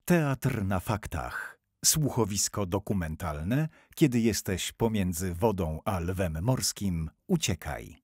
Teatr na faktach. Słuchowisko dokumentalne. Kiedy jesteś pomiędzy wodą a lwem morskim, uciekaj.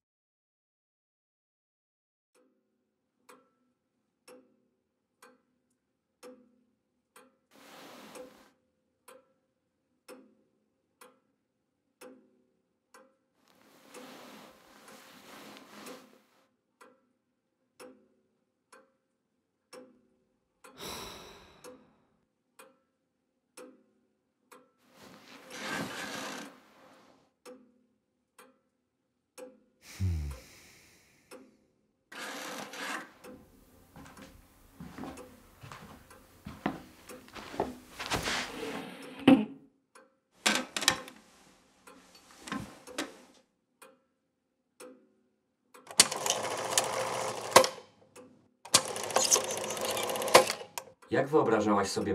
Jak wyobrażałaś sobie...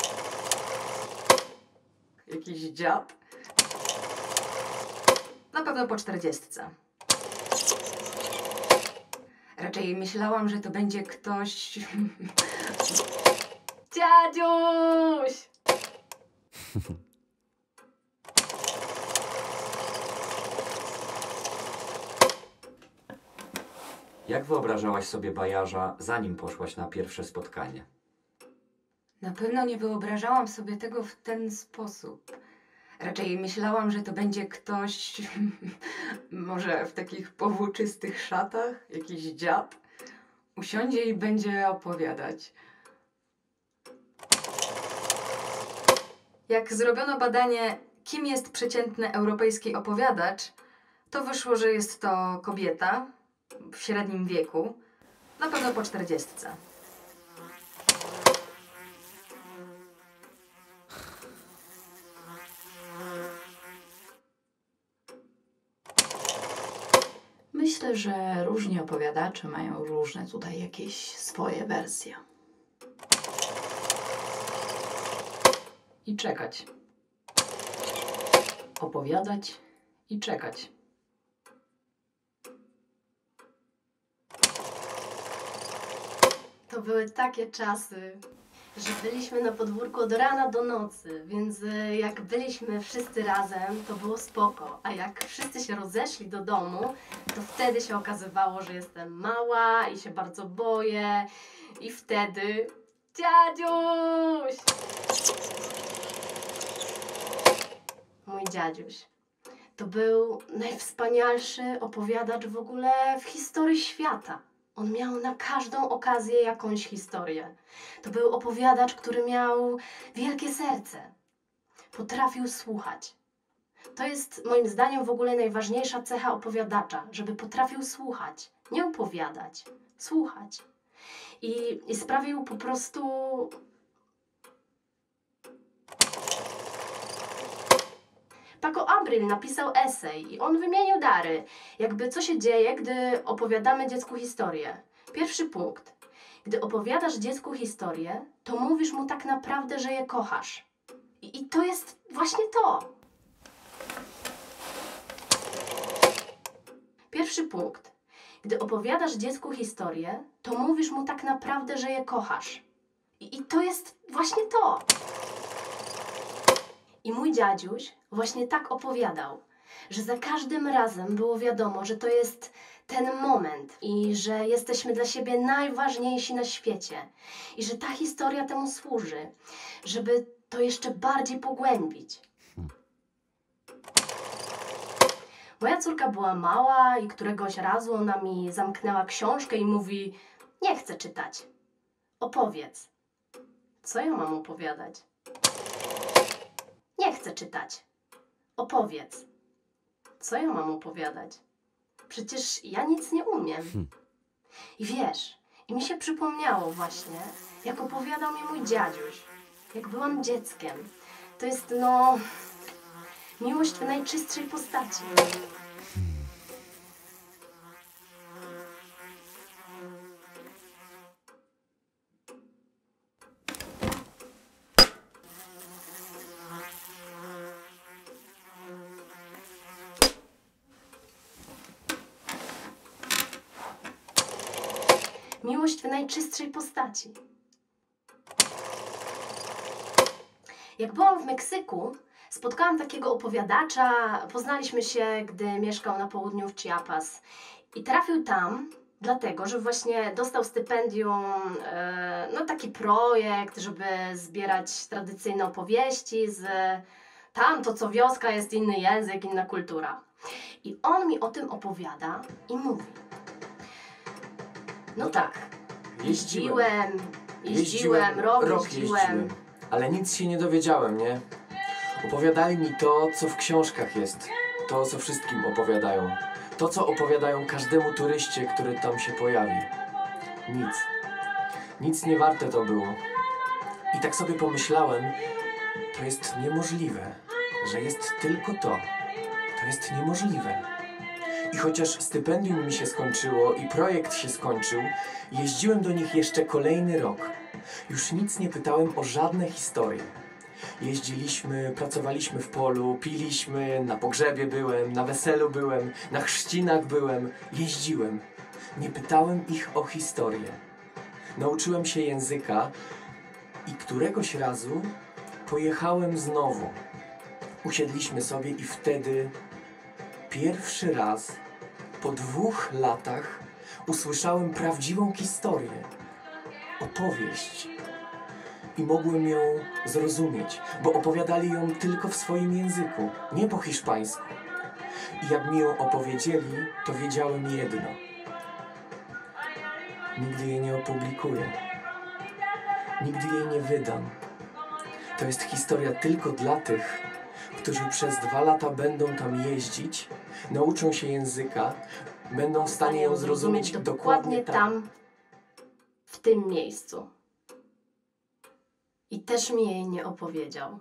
Jakiś dziad? Na pewno po 40. Raczej myślałam, że to będzie ktoś... Dziadziuś! Jak wyobrażałaś sobie Bajarza, zanim poszłaś na pierwsze spotkanie? Na pewno nie wyobrażałam sobie tego w ten sposób. Raczej myślałam, że to będzie ktoś... może w takich powłóczystych szatach, jakiś dziad. Usiądzie i będzie opowiadać. Jak zrobiono badanie, kim jest przeciętny europejski opowiadacz, to wyszło, że jest to kobieta w średnim wieku, na pewno po 40. Myślę, że różni opowiadacze mają różne tutaj jakieś swoje wersje. I czekać. Opowiadać i czekać. To były takie czasy, że byliśmy na podwórku od rana do nocy, więc jak byliśmy wszyscy razem, to było spoko. A jak wszyscy się rozeszli do domu, to wtedy się okazywało, że jestem mała i się bardzo boję. I wtedy... Dziadziuś! Mój dziadziuś. To był najwspanialszy opowiadacz w ogóle w historii świata. On miał na każdą okazję jakąś historię. To był opowiadacz, który miał wielkie serce. Potrafił słuchać. To jest moim zdaniem w ogóle najważniejsza cecha opowiadacza, żeby potrafił słuchać. Nie opowiadać, słuchać. I sprawił po prostu... Paco Abril napisał esej i on wymienił dary. Jakby co się dzieje, gdy opowiadamy dziecku historię. Pierwszy punkt. Gdy opowiadasz dziecku historię, to mówisz mu tak naprawdę, że je kochasz. I to jest właśnie to. Pierwszy punkt. Gdy opowiadasz dziecku historię, to mówisz mu tak naprawdę, że je kochasz. I to jest właśnie to. I mój dziadziuś właśnie tak opowiadał, że za każdym razem było wiadomo, że to jest ten moment i że jesteśmy dla siebie najważniejsi na świecie i że ta historia temu służy, żeby to jeszcze bardziej pogłębić. Moja córka była mała i któregoś razu ona mi zamknęła książkę i mówi: nie chcę czytać. Opowiedz. Co ja mam opowiadać? Nie chcę czytać. Opowiedz. Co ja mam opowiadać? Przecież ja nic nie umiem. I wiesz, i mi się przypomniało właśnie, jak opowiadał mi mój dziadziuś, jak byłam dzieckiem. To jest, no, miłość w najczystszej postaci. Miłość w najczystszej postaci. Jak byłam w Meksyku, spotkałam takiego opowiadacza, poznaliśmy się, gdy mieszkał na południu w Chiapas. I trafił tam dlatego, że właśnie dostał stypendium, no taki projekt, żeby zbierać tradycyjne opowieści z tam, to co wioska jest inny język, inna kultura. I on mi o tym opowiada i mówi. No tak, jeździłem, rok jeździłem. Ale nic się nie dowiedziałem, nie? Opowiadali mi to, co w książkach jest. To, co wszystkim opowiadają. To, co opowiadają każdemu turyście, który tam się pojawi. Nic. Nic nie warte to było. I tak sobie pomyślałem, to jest niemożliwe, że jest tylko to. To jest niemożliwe. I chociaż stypendium mi się skończyło i projekt się skończył, jeździłem do nich jeszcze kolejny rok. Już nic nie pytałem o żadne historie. Jeździliśmy, pracowaliśmy w polu, piliśmy, na pogrzebie byłem, na weselu byłem, na chrzcinach byłem, jeździłem. Nie pytałem ich o historię. Nauczyłem się języka i któregoś razu pojechałem znowu. Usiedliśmy sobie i wtedy pierwszy raz po 2 latach usłyszałem prawdziwą historię. Opowieść. I mogłem ją zrozumieć, bo opowiadali ją tylko w swoim języku, nie po hiszpańsku. I jak mi ją opowiedzieli, to wiedziałem jedno. Nigdy jej nie opublikuję. Nigdy jej nie wydam. To jest historia tylko dla tych, którzy przez 2 lata będą tam jeździć, nauczą się języka, będą w stanie ją zrozumieć dokładnie tam, w tym miejscu. I też mi jej nie opowiedział.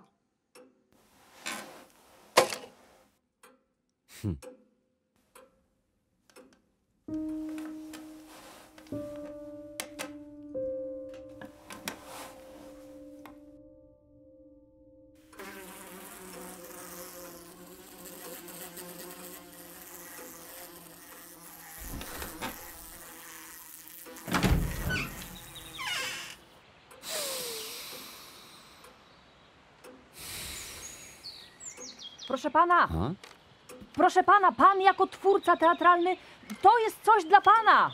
Proszę pana, proszę pana, pan jako twórca teatralny, to jest coś dla pana.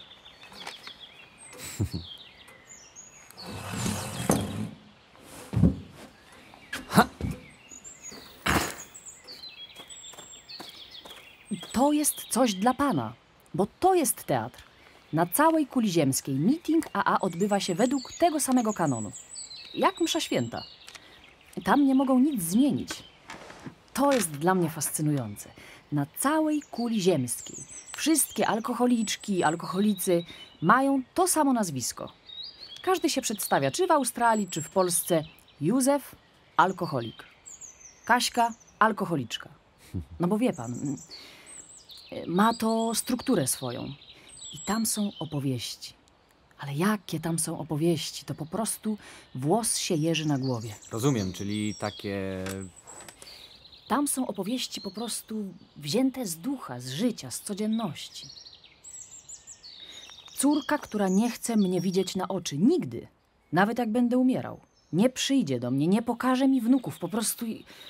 To jest coś dla pana, bo to jest teatr. Na całej kuli ziemskiej meeting AA odbywa się według tego samego kanonu. Jak msza święta. Tam nie mogą nic zmienić. To jest dla mnie fascynujące. Na całej kuli ziemskiej wszystkie alkoholiczki, alkoholicy mają to samo nazwisko. Każdy się przedstawia, czy w Australii, czy w Polsce. Józef, alkoholik. Kaśka, alkoholiczka. No bo wie pan, ma to strukturę swoją. I tam są opowieści. Ale jakie tam są opowieści? To po prostu włos się jeży na głowie. Rozumiem, czyli takie... Tam są opowieści po prostu wzięte z ducha, z życia, z codzienności. Córka, która nie chce mnie widzieć na oczy nigdy, nawet jak będę umierał, nie przyjdzie do mnie, nie pokaże mi wnuków, po prostu...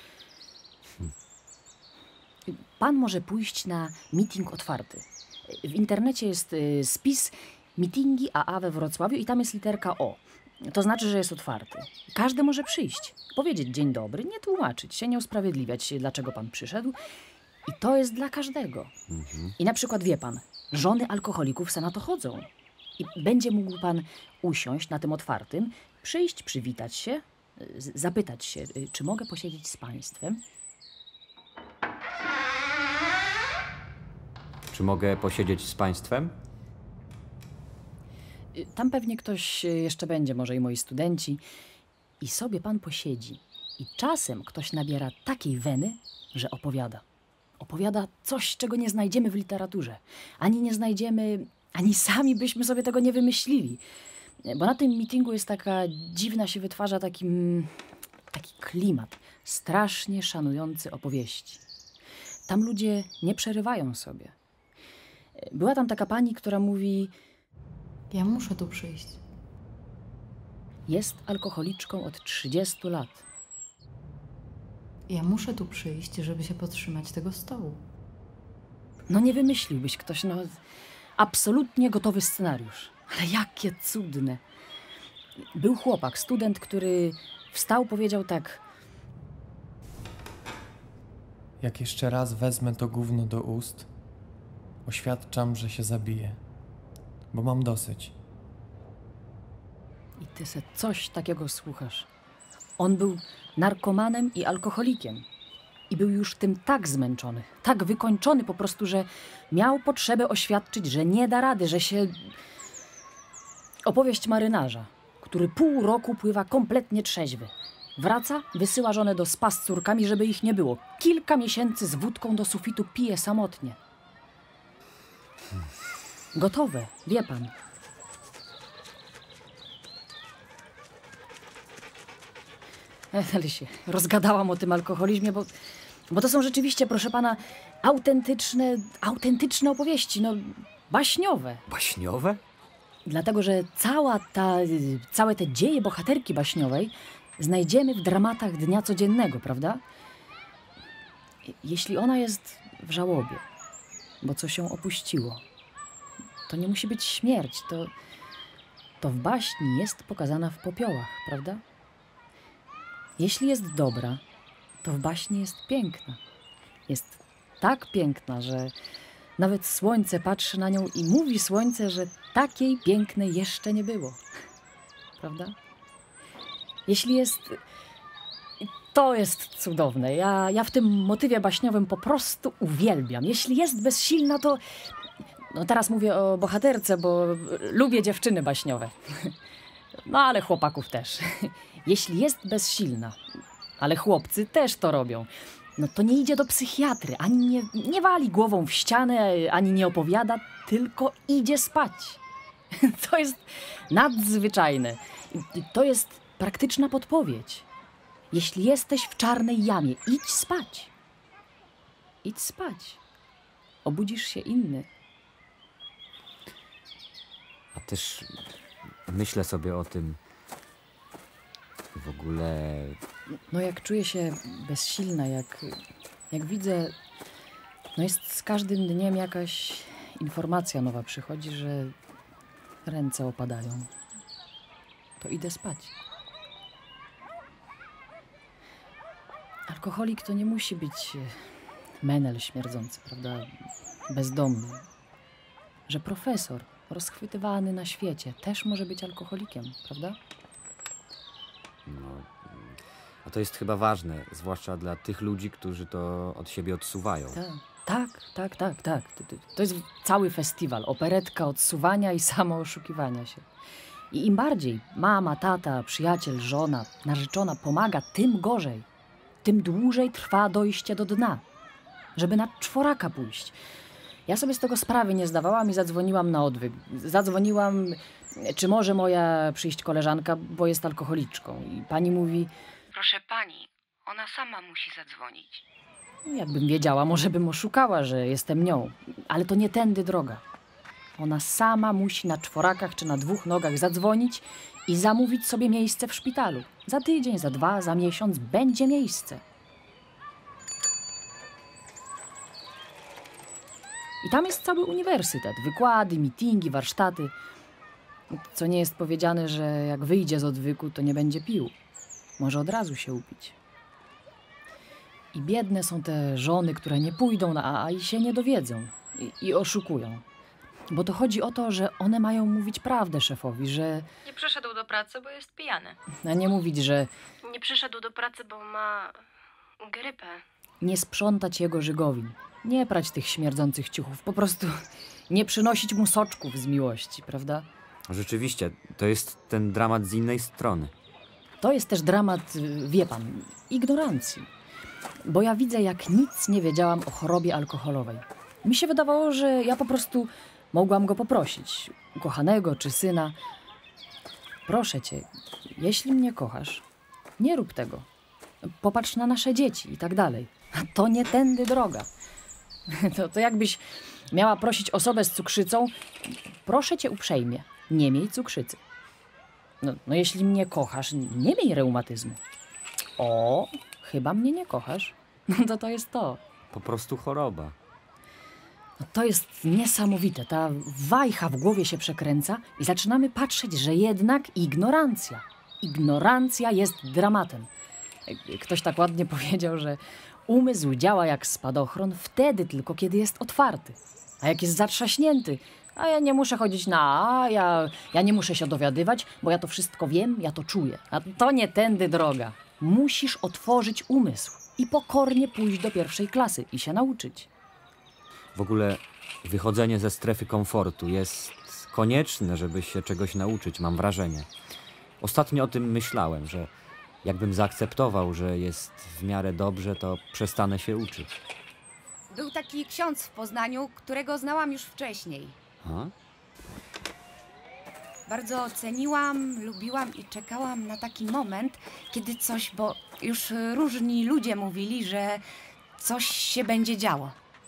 Pan może pójść na meeting otwarty. W internecie jest spis meetingi AA we Wrocławiu i tam jest literka O. To znaczy, że jest otwarty. Każdy może przyjść, powiedzieć dzień dobry, nie tłumaczyć się, nie usprawiedliwiać się, dlaczego pan przyszedł. I to jest dla każdego. I na przykład wie pan, żony alkoholików se na to chodzą. I będzie mógł pan usiąść na tym otwartym, przyjść, przywitać się, zapytać się, czy mogę posiedzieć z państwem. Czy mogę posiedzieć z państwem? Tam pewnie ktoś jeszcze będzie, może i moi studenci. I sobie pan posiedzi. I czasem ktoś nabiera takiej weny, że opowiada. Opowiada coś, czego nie znajdziemy w literaturze. Ani nie znajdziemy, ani sami byśmy sobie tego nie wymyślili. Bo na tym meetingu jest taka dziwna, się wytwarza taki klimat, strasznie szanujący opowieści. Tam ludzie nie przerywają sobie. Była tam taka pani, która mówi: Ja muszę tu przyjść. jest alkoholiczką od 30 lat. Ja muszę tu przyjść, żeby się podtrzymać tego stołu. No nie wymyśliłbyś ktoś, no absolutnie gotowy scenariusz. Ale jakie cudne. Był chłopak, student, który wstał, powiedział tak: Jak jeszcze raz wezmę to gówno do ust, oświadczam, że się zabiję, bo mam dosyć. i ty se coś takiego słuchasz. On był narkomanem i alkoholikiem. I był już tym tak zmęczony, tak wykończony po prostu, że miał potrzebę oświadczyć, że nie da rady, że się... Opowieść marynarza, który pół roku pływa kompletnie trzeźwy. Wraca, wysyła żonę do spa z córkami, żeby ich nie było. Kilka miesięcy z wódką do sufitu pije samotnie. Gotowe, wie pan. Ale się rozgadałam o tym alkoholizmie, bo to są rzeczywiście, proszę pana, autentyczne opowieści, no baśniowe. Baśniowe? Dlatego, że całe te dzieje bohaterki baśniowej znajdziemy w dramatach dnia codziennego, prawda? Jeśli ona jest w żałobie, bo coś ją opuściło, to nie musi być śmierć, to w baśni jest pokazana w popiołach, prawda? Jeśli jest dobra, to w baśni jest piękna. Jest tak piękna, że nawet słońce patrzy na nią i mówi słońce, że takiej pięknej jeszcze nie było. Prawda? Jeśli jest... To jest cudowne. Ja w tym motywie baśniowym po prostu uwielbiam. Jeśli jest bezsilna, to... No teraz mówię o bohaterce, bo lubię dziewczyny baśniowe. No ale chłopaków też. Jeśli jest bezsilna, ale chłopcy też to robią, no to nie idzie do psychiatry, ani nie wali głową w ścianę, ani nie opowiada, tylko idzie spać. To jest nadzwyczajne. I to jest praktyczna podpowiedź. Jeśli jesteś w czarnej jamie, idź spać. Idź spać. Obudzisz się inny. A też myślę sobie o tym w ogóle... No jak czuję się bezsilna, jak widzę, no jest z każdym dniem jakaś informacja nowa przychodzi, że ręce opadają. To idę spać. Alkoholik to nie musi być menel śmierdzący, prawda? Bezdomny. Że profesor rozchwytywany na świecie też może być alkoholikiem, prawda? No, a to jest chyba ważne, zwłaszcza dla tych ludzi, którzy to od siebie odsuwają. Tak. To jest cały festiwal, operetka odsuwania i samooszukiwania się. I im bardziej mama, tata, przyjaciel, żona, narzeczona pomaga, tym gorzej. Tym dłużej trwa dojście do dna, żeby na czworaka pójść. Ja sobie z tego sprawy nie zdawałam i zadzwoniłam na odwyk. Zadzwoniłam, czy może moja przyjść koleżanka, bo jest alkoholiczką. I pani mówi: Proszę pani, ona sama musi zadzwonić. jakbym wiedziała, może bym oszukała, że jestem nią. Ale to nie tędy droga. Ona sama musi na czworakach czy na dwóch nogach zadzwonić i zamówić sobie miejsce w szpitalu. Za tydzień, za 2, za miesiąc będzie miejsce. I tam jest cały uniwersytet. Wykłady, mityngi, warsztaty. Co nie jest powiedziane, że jak wyjdzie z odwyku, to nie będzie pił. Może od razu się upić. I biedne są te żony, które nie pójdą na AA i się nie dowiedzą. I oszukują. Bo to chodzi o to, że one mają mówić prawdę szefowi, że... Nie przyszedł do pracy, bo jest pijany. A nie mówić, że Nie przyszedł do pracy, bo ma grypę. nie sprzątać jego żygowin. Nie prać tych śmierdzących ciuchów. Po prostu nie przynosić mu soczków z miłości, prawda? Rzeczywiście, to jest ten dramat z innej strony. To jest też dramat, wie pan, ignorancji. Bo ja widzę, jak nic nie wiedziałam o chorobie alkoholowej. Mi się wydawało, że ja po prostu mogłam go poprosić, ukochanego czy syna. Proszę cię, jeśli mnie kochasz, nie rób tego. Popatrz na nasze dzieci i tak dalej. A to nie tędy droga. To jakbyś miała prosić osobę z cukrzycą: proszę cię uprzejmie, nie miej cukrzycy. No jeśli mnie kochasz, nie miej reumatyzmu. O, chyba mnie nie kochasz. No to jest to. Po prostu choroba. No to jest niesamowite. Ta wajcha w głowie się przekręca i zaczynamy patrzeć, że jednak ignorancja. Ignorancja jest dramatem. Ktoś tak ładnie powiedział, że umysł działa jak spadochron wtedy tylko, kiedy jest otwarty. A jak jest zatrzaśnięty, a ja nie muszę chodzić ja nie muszę się dowiadywać, bo ja to wszystko wiem, ja to czuję. A to nie tędy droga. Musisz otworzyć umysł i pokornie pójść do 1. klasy i się nauczyć. W ogóle wychodzenie ze strefy komfortu jest konieczne, żeby się czegoś nauczyć, mam wrażenie. Ostatnio o tym myślałem, że jakbym zaakceptował, że jest w miarę dobrze, to przestanę się uczyć. Był taki ksiądz w Poznaniu, którego znałam już wcześniej. A? Bardzo ceniłam, lubiłam i czekałam na taki moment, kiedy coś, bo już różni ludzie mówili, że coś się będzie działo.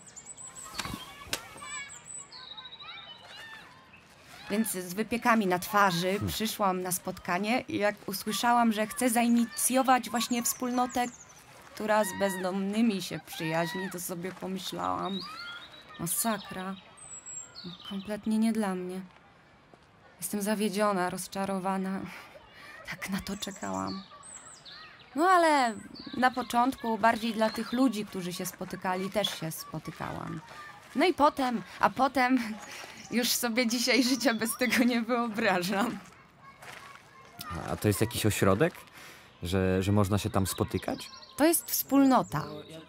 Więc z wypiekami na twarzy przyszłam na spotkanie i jak usłyszałam, że chce zainicjować właśnie wspólnotę, która z bezdomnymi się przyjaźni, to sobie pomyślałam, masakra, kompletnie nie dla mnie. Jestem zawiedziona, rozczarowana. Tak na to czekałam. No ale na początku bardziej dla tych ludzi, którzy się spotykali, też się spotykałam. No i potem już sobie dzisiaj życia bez tego nie wyobrażam. A to jest jakiś ośrodek? Że można się tam spotykać? To jest wspólnota.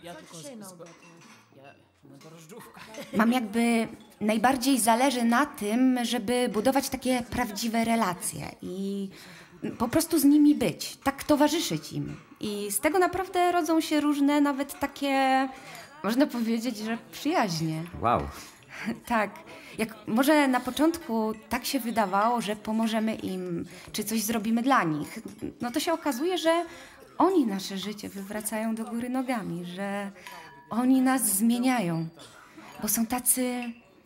Mam jakby najbardziej zależy na tym, żeby budować takie prawdziwe relacje i po prostu z nimi być, tak towarzyszyć im. I z tego naprawdę rodzą się różne, nawet takie, można powiedzieć, że przyjaźnie. Wow. Tak. Jak może na początku tak się wydawało, że pomożemy im, czy coś zrobimy dla nich, no to się okazuje, że oni nasze życie wywracają do góry nogami, że oni nas zmieniają, bo są tacy...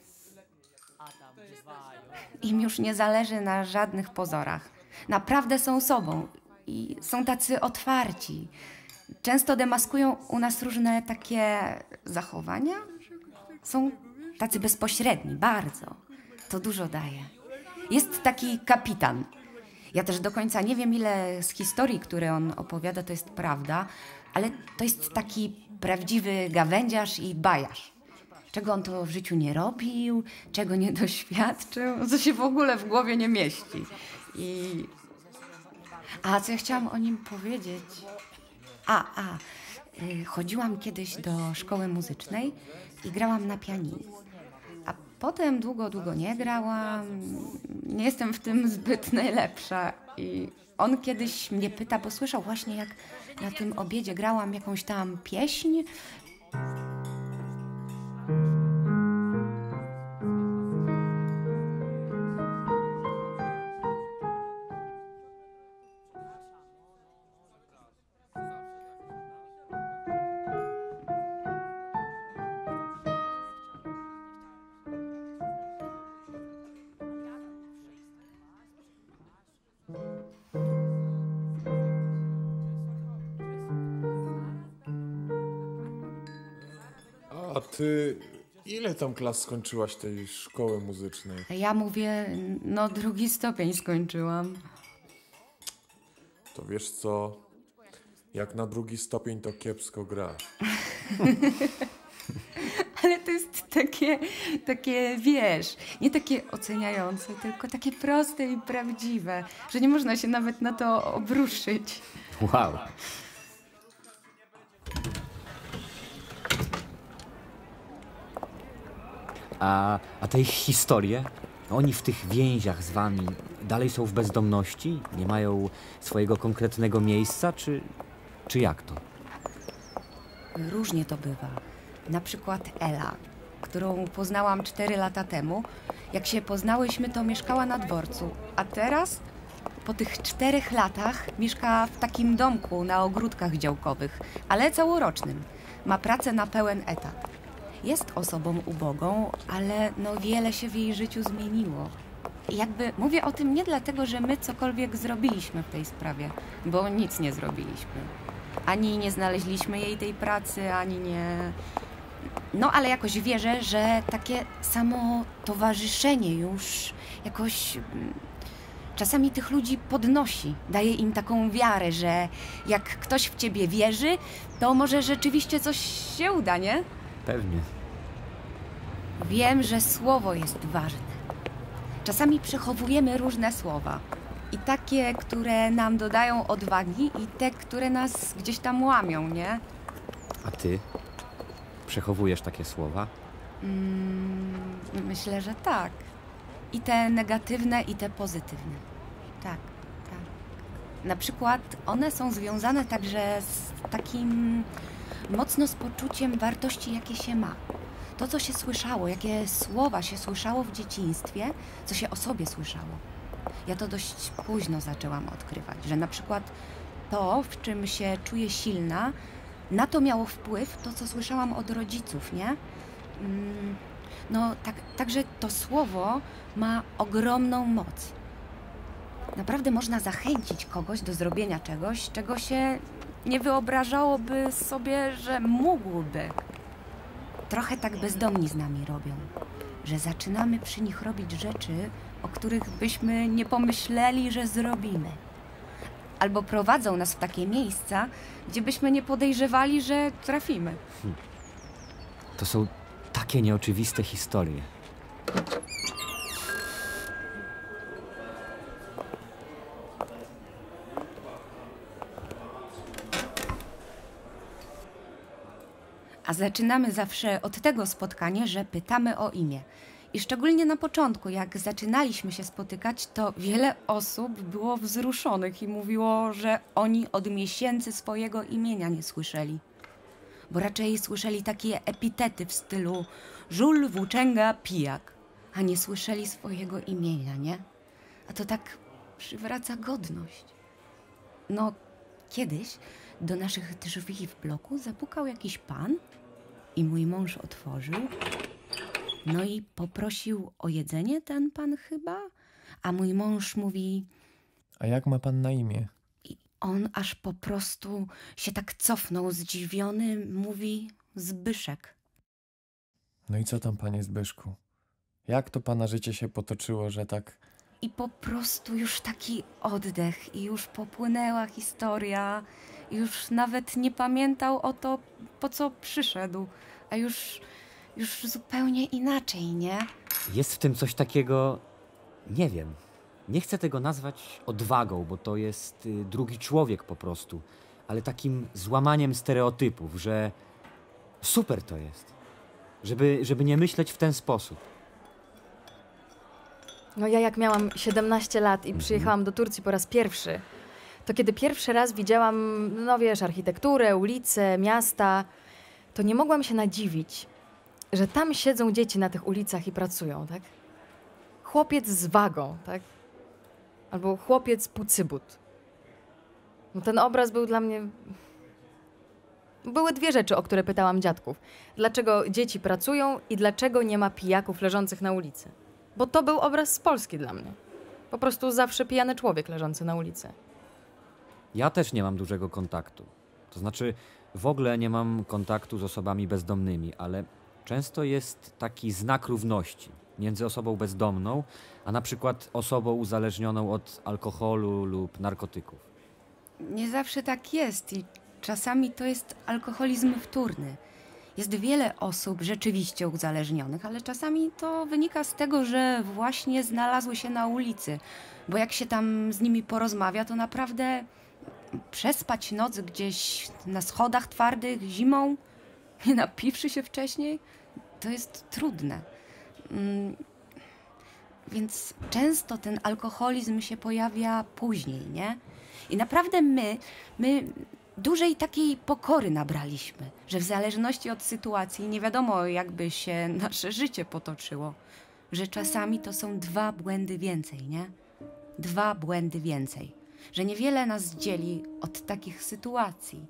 Im już nie zależy na żadnych pozorach. Naprawdę są sobą i są tacy otwarci. Często demaskują u nas różne takie zachowania. Są tacy bezpośredni, bardzo. To dużo daje. Jest taki kapitan. Ja też do końca nie wiem, ile z historii, które on opowiada, to jest prawda, ale to jest taki prawdziwy gawędziarz i bajarz. Czego on to w życiu nie robił, czego nie doświadczył, co się w ogóle w głowie nie mieści. A co ja chciałam o nim powiedzieć? Chodziłam kiedyś do szkoły muzycznej i grałam na pianinie. A potem długo nie grałam. Nie jestem w tym zbyt najlepsza. I on kiedyś mnie pyta, bo słyszał właśnie, jak na tym obiedzie grałam jakąś tam pieśń. A ty ile tam klas skończyłaś tej szkoły muzycznej? Ja mówię, no 2. stopień skończyłam. To wiesz co, jak na 2. stopień to kiepsko grasz. Ale to jest takie, wiesz, nie takie oceniające, tylko takie proste i prawdziwe, że nie można się nawet na to obruszyć. Wow. A te ich historie? Oni w tych więziach z wami dalej są w bezdomności? Nie mają swojego konkretnego miejsca? Czy jak to? Różnie to bywa. Na przykład Ela, którą poznałam 4 lata temu. Jak się poznałyśmy, to mieszkała na dworcu. A teraz, po tych 4 latach, mieszka w takim domku na ogródkach działkowych, ale całorocznym. Ma pracę na pełen etat. Jest osobą ubogą, ale no wiele się w jej życiu zmieniło. jakby mówię o tym nie dlatego, że my cokolwiek zrobiliśmy w tej sprawie, bo nic nie zrobiliśmy. Ani nie znaleźliśmy jej tej pracy, ani nie... No, ale jakoś wierzę, że takie samo towarzyszenie już jakoś czasami tych ludzi podnosi. Daje im taką wiarę, że jak ktoś w ciebie wierzy, to może rzeczywiście coś się uda, nie? Pewnie. Wiem, że słowo jest ważne. Czasami przechowujemy różne słowa. I takie, które nam dodają odwagi, i te, które nas gdzieś tam łamią, nie? A ty? Przechowujesz takie słowa? Myślę, że tak. I te negatywne, i te pozytywne. Tak, tak. Na przykład one są związane także z takim mocno z poczuciem wartości, jakie się ma. To, co się słyszało, jakie słowa się słyszało w dzieciństwie, co się o sobie słyszało. Ja to dość późno zaczęłam odkrywać, że na przykład to, w czym się czuję silna, na to miało wpływ to, co słyszałam od rodziców, nie? No, także to słowo ma ogromną moc. Naprawdę można zachęcić kogoś do zrobienia czegoś, czego się nie wyobrażałoby sobie, że mógłby. Trochę tak bezdomni z nami robią, że zaczynamy przy nich robić rzeczy, o których byśmy nie pomyśleli, że zrobimy. Albo prowadzą nas w takie miejsca, gdzie byśmy nie podejrzewali, że trafimy. To są takie nieoczywiste historie. A zaczynamy zawsze od tego spotkania, że pytamy o imię. I szczególnie na początku, jak zaczynaliśmy się spotykać, to wiele osób było wzruszonych i mówiło, że oni od miesięcy swojego imienia nie słyszeli. Bo raczej słyszeli takie epitety w stylu żul, włóczęga, pijak, a nie słyszeli swojego imienia, nie? A to tak przywraca godność. No, kiedyś do naszych drzwi w bloku zapukał jakiś pan i mój mąż otworzył. No i poprosił o jedzenie ten pan chyba, a mój mąż mówi... A jak ma pan na imię? I on aż po prostu się tak cofnął zdziwiony, mówi Zbyszek. No i co tam, panie Zbyszku? Jak to pana życie się potoczyło, że tak... I po prostu już taki oddech i już popłynęła historia. Już nawet nie pamiętał o to, po co przyszedł, a już zupełnie inaczej, nie? Jest w tym coś takiego, nie wiem, nie chcę tego nazwać odwagą, bo to jest drugi człowiek po prostu, ale takim złamaniem stereotypów, że super to jest, żeby nie myśleć w ten sposób. No ja jak miałam 17 lat i przyjechałam do Turcji po raz pierwszy, to kiedy pierwszy raz widziałam, no wiesz, architekturę, ulice, miasta, to nie mogłam się nadziwić, że tam siedzą dzieci na tych ulicach i pracują, tak? Chłopiec z wagą, tak? Albo chłopiec pucybut. No ten obraz był dla mnie... Były dwie rzeczy, o które pytałam dziadków. Dlaczego dzieci pracują i dlaczego nie ma pijaków leżących na ulicy? Bo to był obraz z Polski dla mnie. Po prostu zawsze pijany człowiek leżący na ulicy. Ja też nie mam dużego kontaktu. To znaczy w ogóle nie mam kontaktu z osobami bezdomnymi, ale często jest taki znak równości między osobą bezdomną, a na przykład osobą uzależnioną od alkoholu lub narkotyków. Nie zawsze tak jest i czasami to jest alkoholizm wtórny. Jest wiele osób rzeczywiście uzależnionych, ale czasami to wynika z tego, że właśnie znalazły się na ulicy, bo jak się tam z nimi porozmawia, to naprawdę przespać noc gdzieś na schodach twardych zimą, nie napiwszy się wcześniej, to jest trudne. Więc często ten alkoholizm się pojawia później, nie? I naprawdę my dużej takiej pokory nabraliśmy, że w zależności od sytuacji nie wiadomo, jakby się nasze życie potoczyło, że czasami to są 2 błędy więcej, nie? 2 błędy więcej, że niewiele nas dzieli od takich sytuacji.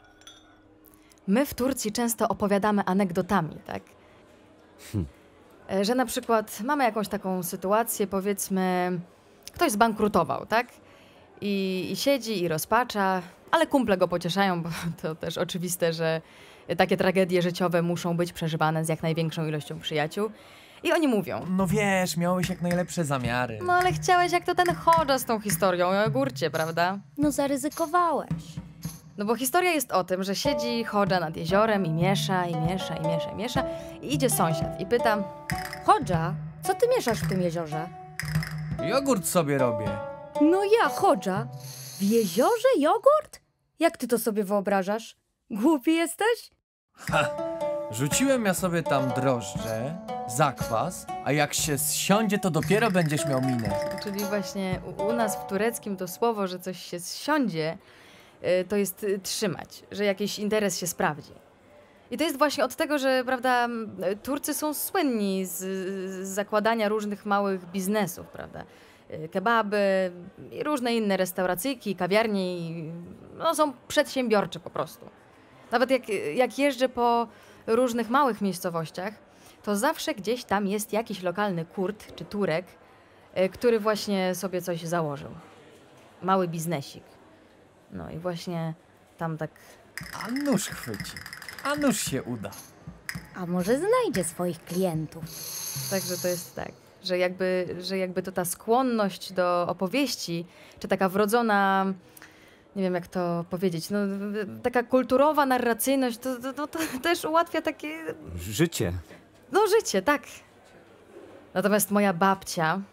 My w Turcji często opowiadamy anegdotami, tak? że na przykład mamy jakąś taką sytuację, powiedzmy, ktoś zbankrutował, tak? I siedzi i rozpacza, ale kumple go pocieszają, bo to też oczywiste, że takie tragedie życiowe muszą być przeżywane z jak największą ilością przyjaciół. I oni mówią: No wiesz, miałeś jak najlepsze zamiary. no ale chciałeś jak to ten Hodża z tą historią o jogurcie, prawda? No zaryzykowałeś. No bo historia jest o tym, że siedzi Hodża nad jeziorem i miesza, i idzie sąsiad i pyta: Hodża, co ty mieszasz w tym jeziorze? Jogurt sobie robię. No ja, Hodża. W jeziorze jogurt? Jak ty to sobie wyobrażasz? Głupi jesteś? Ha! Rzuciłem ja sobie tam drożdże, zakwas, a jak się zsiądzie, to dopiero będziesz miał minę. Czyli właśnie u nas w tureckim to słowo, że coś się zsiądzie, to jest trzymać, że jakiś interes się sprawdzi. I to jest właśnie od tego, że prawda, Turcy są słynni z zakładania różnych małych biznesów, prawda? Kebaby i różne inne restauracyjki, kawiarnie, no, są przedsiębiorcze po prostu. Nawet jak jeżdżę po różnych małych miejscowościach, to zawsze gdzieś tam jest jakiś lokalny Kurd czy Turek, który właśnie sobie coś założył. Mały biznesik. No i właśnie tam tak... A nóż chwyci, a nóż się uda. A może znajdzie swoich klientów? Także to jest tak, że jakby to ta skłonność do opowieści, czy taka wrodzona, nie wiem jak to powiedzieć, no taka kulturowa narracyjność, to też ułatwia takie... Życie. No życie, tak. Natomiast moja babcia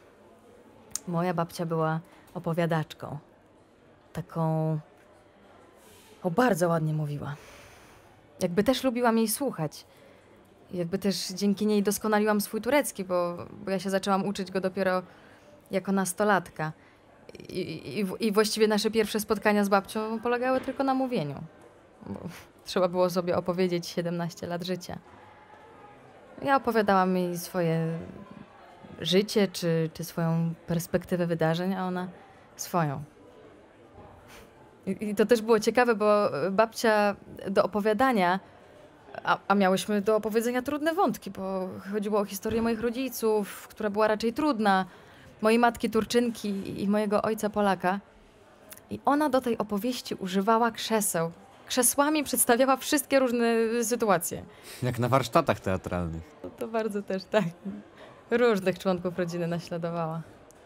była opowiadaczką. Taką... bardzo ładnie mówiła. Jakby też lubiłam jej słuchać. Jakby też dzięki niej doskonaliłam swój turecki, bo ja się zaczęłam uczyć go dopiero jako nastolatka. I właściwie nasze pierwsze spotkania z babcią polegały tylko na mówieniu. Bo trzeba było sobie opowiedzieć 17 lat życia. Ja opowiadałam jej swoje życie, czy swoją perspektywę wydarzeń, a ona swoją. I to też było ciekawe, bo babcia do opowiadania, a miałyśmy do opowiedzenia trudne wątki, bo chodziło o historię moich rodziców, która była raczej trudna, mojej matki Turczynki i mojego ojca Polaka. I ona do tej opowieści używała krzeseł. Krzesłami przedstawiała wszystkie różne sytuacje. Jak na warsztatach teatralnych. To bardzo też tak. Różnych członków rodziny naśladowała.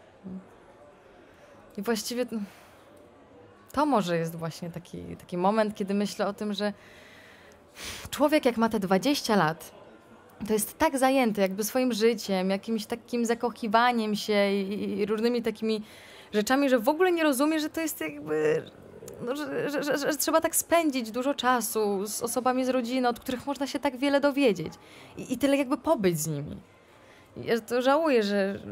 I właściwie to może jest właśnie taki moment, kiedy myślę o tym, że człowiek jak ma te 20 lat, to jest tak zajęty jakby swoim życiem, jakimś takim zakochiwaniem się i różnymi takimi rzeczami, że w ogóle nie rozumie, że to jest jakby... No, że trzeba tak spędzić dużo czasu z osobami z rodziny, od których można się tak wiele dowiedzieć. I tyle jakby pobyć z nimi. Ja to żałuję,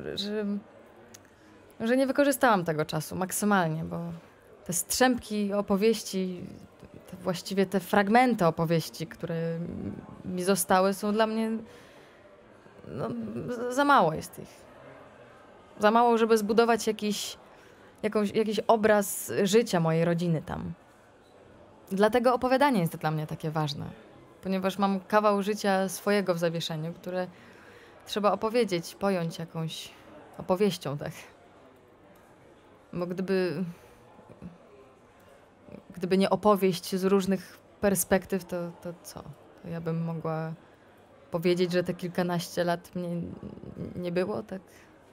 że nie wykorzystałam tego czasu maksymalnie, bo te strzępki opowieści, właściwie te fragmenty opowieści, które mi zostały, są dla mnie... No, za mało jest ich. Za mało, żeby zbudować jakiś obraz życia mojej rodziny tam. Dlatego opowiadanie jest dla mnie takie ważne, ponieważ mam kawał życia swojego w zawieszeniu, które trzeba opowiedzieć, pojąć jakąś opowieścią, tak. Bo gdyby nie opowieść z różnych perspektyw, to co? To ja bym mogła powiedzieć, że te kilkanaście lat mnie nie było, tak?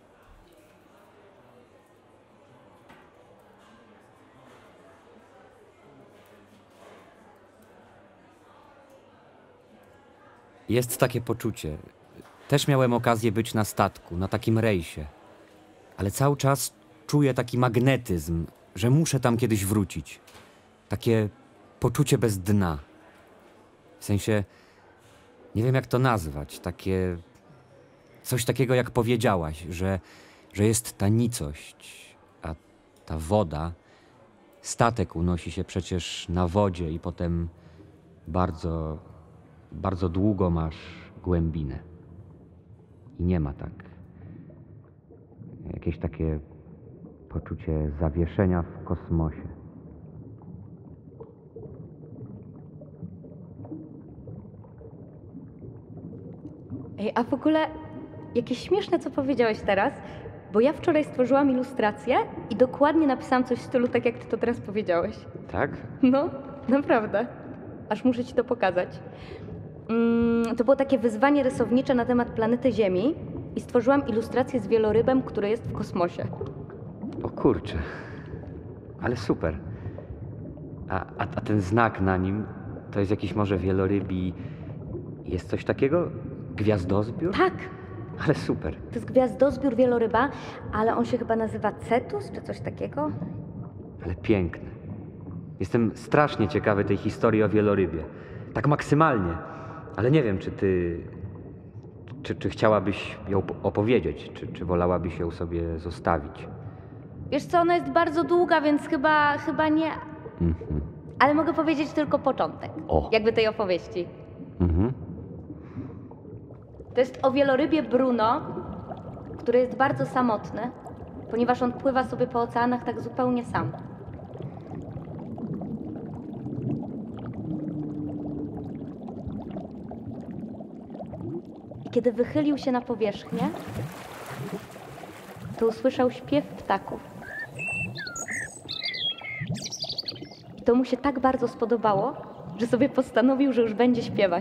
Jest takie poczucie. Też miałem okazję być na statku, na takim rejsie. Ale cały czas czuję taki magnetyzm, że muszę tam kiedyś wrócić. Takie poczucie bez dna. W sensie, nie wiem jak to nazwać, coś takiego jak powiedziałaś, że jest ta nicość, a ta woda, statek unosi się przecież na wodzie i potem bardzo, bardzo długo masz głębinę. I nie ma tak. Jakieś takie poczucie zawieszenia w kosmosie. Ej, a w ogóle jakieś śmieszne, co powiedziałeś teraz, bo ja wczoraj stworzyłam ilustrację i dokładnie napisałam coś w stylu tak, jak ty to teraz powiedziałeś. Tak? No, naprawdę. Aż muszę ci to pokazać. To było takie wyzwanie rysownicze na temat planety Ziemi i stworzyłam ilustrację z wielorybem, który jest w kosmosie. O kurczę. Ale super. A ten znak na nim, to jest jakiś może wielorybi... Jest coś takiego? Gwiazdozbiór? Tak! Ale super. To jest gwiazdozbiór wieloryba, ale on się chyba nazywa Cetus, czy coś takiego. Ale piękne. Jestem strasznie ciekawy tej historii o wielorybie. Tak maksymalnie. Ale nie wiem, czy ty... Czy chciałabyś ją opowiedzieć? Czy wolałabyś ją sobie zostawić? Wiesz co, ona jest bardzo długa, więc chyba nie. Mhm. Ale mogę powiedzieć tylko początek. O. Jakby tej opowieści. Mhm. To jest o wielorybie Bruno, który jest bardzo samotny, ponieważ on pływa sobie po oceanach tak zupełnie sam. I kiedy wychylił się na powierzchnię, to usłyszał śpiew ptaków. I to mu się tak bardzo spodobało, że sobie postanowił, że już będzie śpiewać.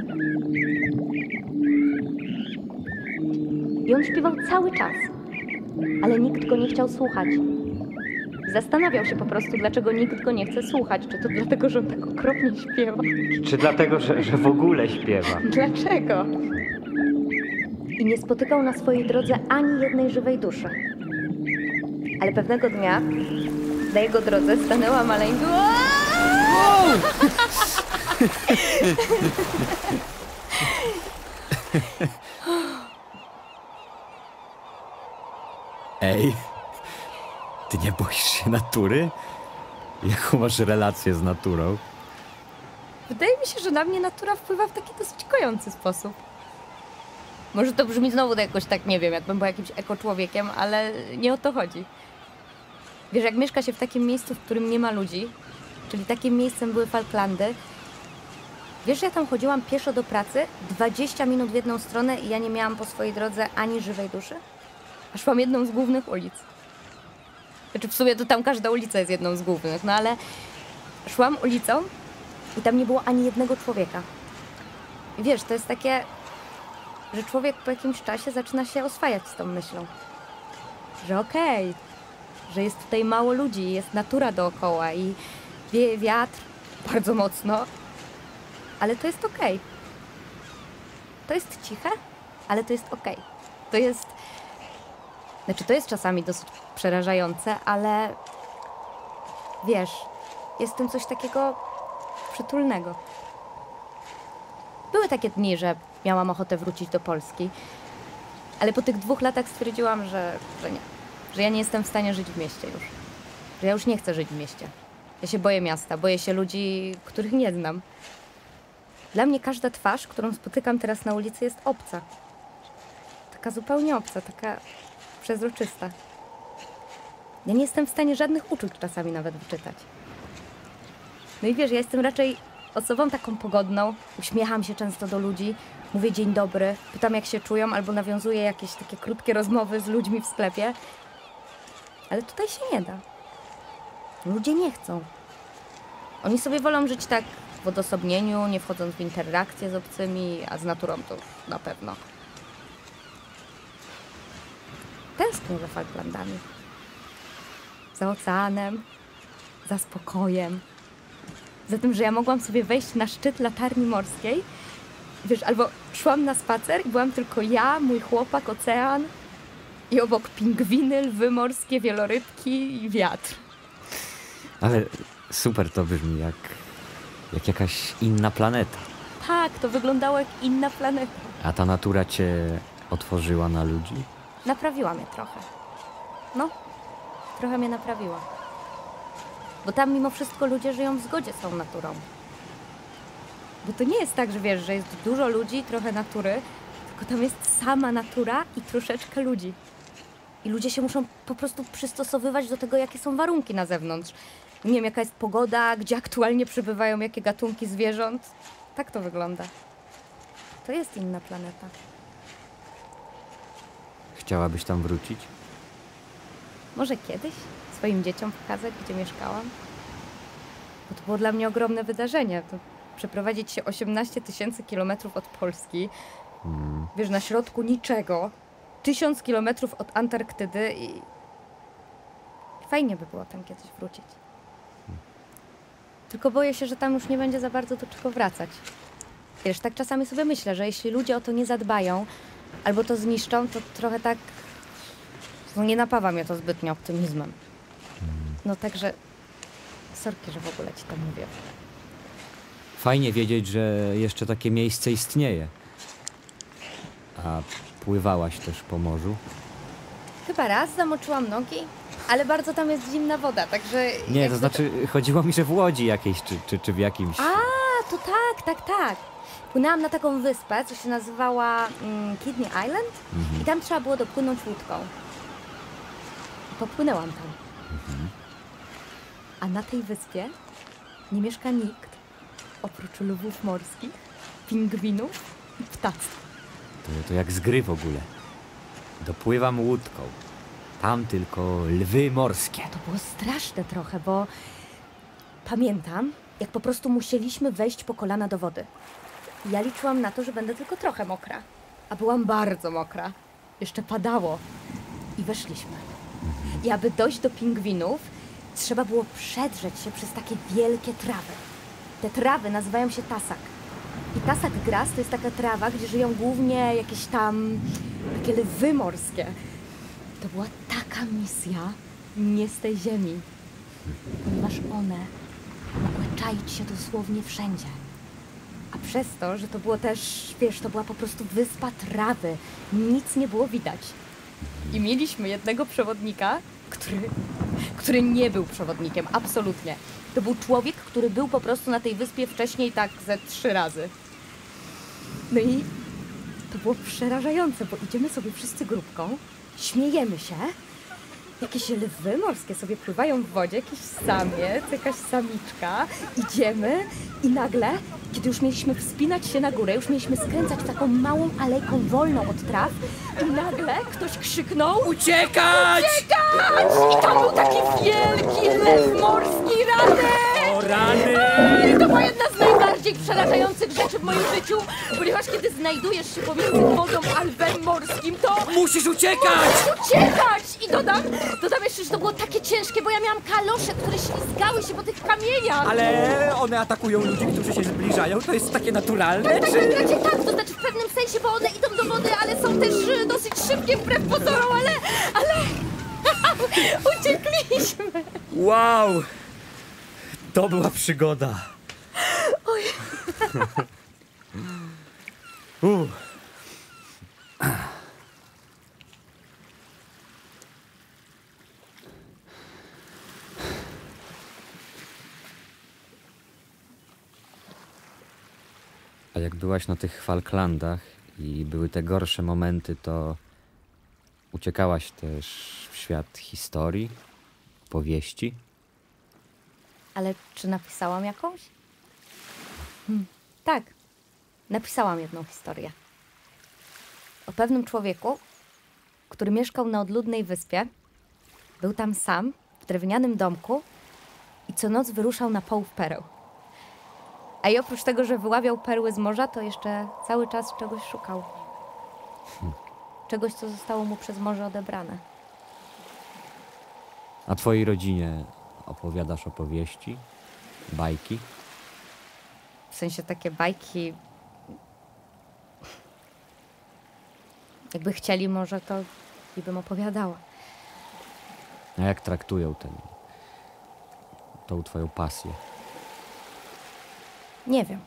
I on śpiewał cały czas, ale nikt go nie chciał słuchać. Zastanawiał się po prostu, dlaczego nikt go nie chce słuchać. Czy to dlatego, że on tak okropnie śpiewa? Czy dlatego, że w ogóle śpiewa? Dlaczego? I nie spotykał na swojej drodze ani jednej żywej duszy. Ale pewnego dnia na jego drodze stanęła maleńka... Ej, ty nie boisz się natury? Jaką masz relację z naturą? Wydaje mi się, że na mnie natura wpływa w taki dosyć kojący sposób. Może to brzmi znowu jakoś tak, nie wiem, jakbym był jakimś ekoczłowiekiem, ale nie o to chodzi. Wiesz, jak mieszka się w takim miejscu, w którym nie ma ludzi, czyli takim miejscem były Falklandy, wiesz, że ja tam chodziłam pieszo do pracy, 20 minut w jedną stronę i ja nie miałam po swojej drodze ani żywej duszy? A szłam jedną z głównych ulic. Znaczy w sumie to tam każda ulica jest jedną z głównych, no ale szłam ulicą i tam nie było ani jednego człowieka. I wiesz, to jest takie, że człowiek po jakimś czasie zaczyna się oswajać z tą myślą. Że okej, że jest tutaj mało ludzi, jest natura dookoła i wieje wiatr bardzo mocno, ale to jest okej. To jest ciche, ale to jest okej. To jest... Znaczy, to jest czasami dosyć przerażające, ale wiesz, jest w tym coś takiego przytulnego. Były takie dni, że miałam ochotę wrócić do Polski, ale po tych 2 latach stwierdziłam, że nie. Że ja nie jestem w stanie żyć w mieście już. Że ja już nie chcę żyć w mieście. Ja się boję miasta, boję się ludzi, których nie znam. Dla mnie każda twarz, którą spotykam teraz na ulicy, jest obca. Taka zupełnie obca, taka przezroczysta. Ja nie jestem w stanie żadnych uczuć czasami nawet wyczytać. No i wiesz, ja jestem raczej osobą taką pogodną, uśmiecham się często do ludzi, mówię dzień dobry, pytam jak się czują, albo nawiązuję jakieś takie krótkie rozmowy z ludźmi w sklepie. Ale tutaj się nie da. Ludzie nie chcą. Oni sobie wolą żyć tak w odosobnieniu, nie wchodząc w interakcje z obcymi, a z naturą to już na pewno. Tęsknię za Falklandami. Za oceanem, za spokojem. Za tym, że ja mogłam sobie wejść na szczyt latarni morskiej. Wiesz, albo szłam na spacer i byłam tylko ja, mój chłopak, ocean i obok pingwiny, lwy morskie, wielorybki i wiatr. Ale super to brzmi, jak jakaś inna planeta. Tak, to wyglądało jak inna planeta. A ta natura cię otworzyła na ludzi? Naprawiła mnie trochę. No, trochę mnie naprawiła. Bo tam mimo wszystko ludzie żyją w zgodzie z tą naturą. Bo to nie jest tak, że wiesz, że jest dużo ludzi, trochę natury, tylko tam jest sama natura i troszeczkę ludzi. I ludzie się muszą po prostu przystosowywać do tego, jakie są warunki na zewnątrz. Nie wiem, jaka jest pogoda, gdzie aktualnie przebywają jakie gatunki zwierząt. Tak to wygląda. To jest inna planeta. Chciałabyś tam wrócić? Może kiedyś swoim dzieciom pokazać, gdzie mieszkałam? Bo to było dla mnie ogromne wydarzenie. To przeprowadzić się 18 000 kilometrów od Polski, wiesz, na środku niczego, 1000 kilometrów od Antarktydy i fajnie by było tam kiedyś wrócić. Tylko boję się, że tam już nie będzie za bardzo do czego wracać. Wiesz, tak czasami sobie myślę, że jeśli ludzie o to nie zadbają albo to zniszczą, to trochę tak... No nie napawa mnie to zbytnio optymizmem. No także... Sorki, że w ogóle ci to mówię. Fajnie wiedzieć, że jeszcze takie miejsce istnieje. A pływałaś też po morzu? Chyba raz zamoczyłam nogi, ale bardzo tam jest zimna woda, także... Nie, to znaczy chodziło mi, że w Łodzi jakiejś, czy w jakimś... A, to tak. Płynęłam na taką wyspę, co się nazywała Kidney Island i tam trzeba było dopłynąć łódką. Popłynęłam tam. A na tej wyspie nie mieszka nikt oprócz lwów morskich, pingwinów i ptactw. To jak z gry w ogóle. Dopływam łódką. Tam tylko lwy morskie. To było straszne trochę, bo pamiętam, jak po prostu musieliśmy wejść po kolana do wody. Ja liczyłam na to, że będę tylko trochę mokra. A byłam bardzo mokra. Jeszcze padało. I weszliśmy. I aby dojść do pingwinów, trzeba było przedrzeć się przez takie wielkie trawy. Te trawy nazywają się tasak. I tasak grass to jest taka trawa, gdzie żyją głównie jakieś tam takie lwy morskie. To była taka misja nie z tej ziemi, ponieważ one mogły czaić się dosłownie wszędzie. A przez to, że to było też, wiesz, to była po prostu wyspa trawy, nic nie było widać. I mieliśmy jednego przewodnika, który nie był przewodnikiem, absolutnie. To był człowiek, który był po prostu na tej wyspie wcześniej tak ze 3 razy. No i to było przerażające, bo idziemy sobie wszyscy grupką, śmiejemy się, jakieś lwy morskie sobie pływają w wodzie, jakiś samiec, jakaś samiczka, idziemy i nagle, kiedy już mieliśmy wspinać się na górę, już mieliśmy skręcać taką małą alejką wolną od traw i nagle ktoś krzyknął: Uciekać! Uciekać! I to był taki wielki lew morski, rany! O rany! I to była jedna z najbardziej przerażających rzeczy w moim życiu, ponieważ kiedy znajdujesz się pomiędzy wodą a lwem morskim, to... Musisz uciekać! Musisz uciekać! I dodam jeszcze, że to było takie ciężkie, bo ja miałam kalosze, które ślizgały się po tych kamieniach. Ale one atakują ludzi, którzy się zbliżają? To jest takie naturalne? Tak, raczej tak, to znaczy w pewnym sensie, bo one idą do wody, ale są też dosyć szybkie wbrew pozorom, ale... Uciekliśmy! Wow! To była przygoda. Oj. A jak byłaś na tych Falklandach i były te gorsze momenty, to uciekałaś też w świat historii, powieści? Ale czy napisałam jakąś? Tak, napisałam jedną historię. O pewnym człowieku, który mieszkał na odludnej wyspie, był tam sam, w drewnianym domku i co noc wyruszał na połów pereł. A i oprócz tego, że wyławiał perły z morza, to jeszcze cały czas czegoś szukał. Czegoś, co zostało mu przez morze odebrane. A twojej rodzinie opowiadasz opowieści, bajki? W sensie takie bajki... Jakby chcieli może, to i bym opowiadała. A jak traktują tą twoją pasję? Nie wiem.